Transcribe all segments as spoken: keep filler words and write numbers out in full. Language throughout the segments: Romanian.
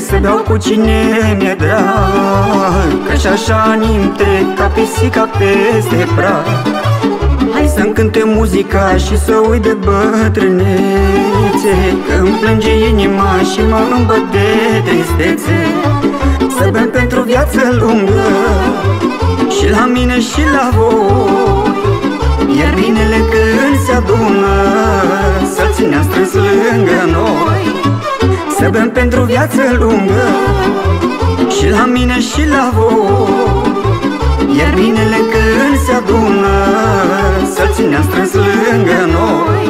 să beau cu cine mi-e drag, că-și așa ani-mi trec ca pisica peste prag. Hai să-mi cânte muzica și să uit de bătrânețe, că-mi plânge inima și mă îmbăt de tristețe. Să bem pentru viață lungă și la mine și la voi, iar binele când se adună să-l ținem strâns lângă noi. Să bem pentru viață lungă și la mine și la voi, iar binele când se adună să-l ținem strâns lângă noi.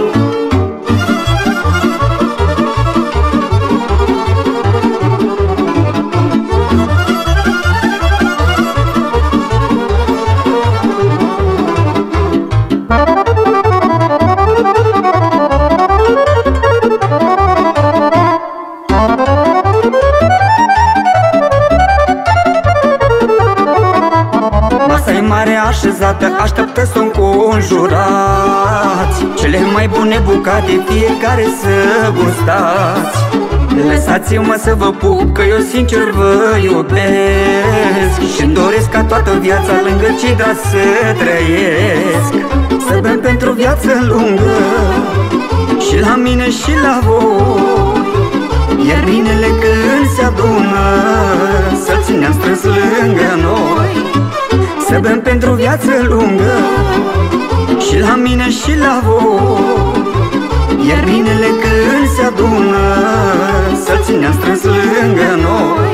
Masa-i mare așezată, așteaptă să o înconjurați, cele mai bune bucate fiecare să gustați. Lăsați-mă să vă pup, că eu sincer vă iubesc și-mi doresc ca toată viața lângă cei dragi să trăiesc. Să bem pentru viață lungă și la mine și la voi, iar binele când se adună să-l ținem strâns lângă noi. Să bem pentru viață lungă și la mine și la voi, iar binele când se adună să-l ținem strâns lângă noi.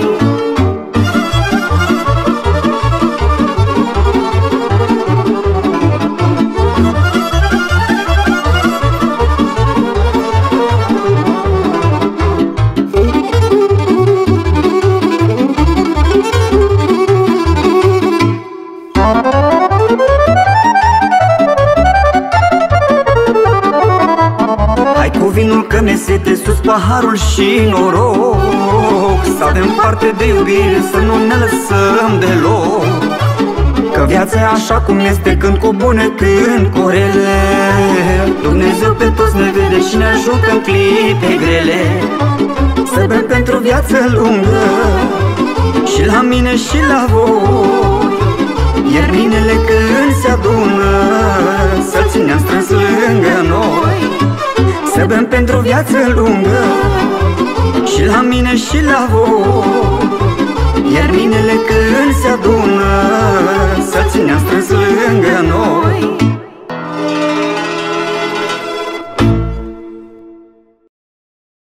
Hai cu vinul că mi-e sete, sus paharul și noroc, să avem parte de iubire, să nu ne lăsăm deloc. Că viața e așa cum este, când cu bune, când cu rele. Dumnezeu pe toți ne vede și ne ajută în clipe grele. Să bem pentru viață lungă și la mine și la voi, iar binele când se adună să-l ținem strâns lângă noi. Să bem pentru viață lungă și la mine și la voi, iar binele când se adună